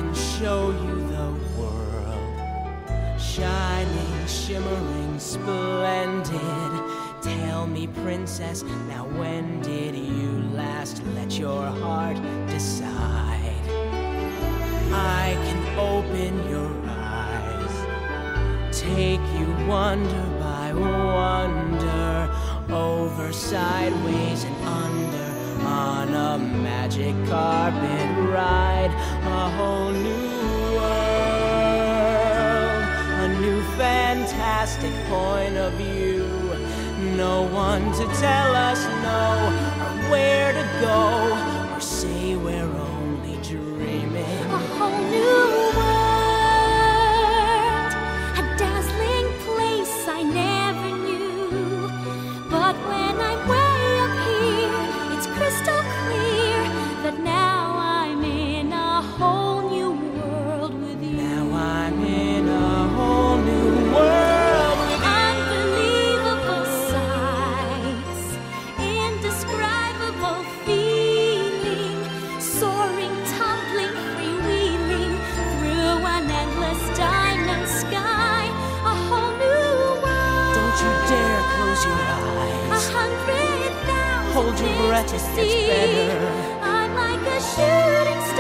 can show you the world, shining, shimmering, splendid. Tell me, princess, now when did you last let your heart decide? I can open your eyes, take you wonder by wonder, over, sideways, and under, on a magic carpet ride. A whole new world, a new fantastic point of view. No one to tell us no, or where to go, or say we're only dreaming. A whole new world, a dazzling place I never knew. But when I'm way up here, it's crystal clear that now I'm in a whole new world with you. Now I'm in a whole new world with you. Unbelievable sights, indescribable feeling, soaring, tumbling, freewheeling through an endless diamond sky. A whole new world. Don't you dare close your eyes. 100,000 Hold your breath, things it to gets see. better. I'm like a shooting star.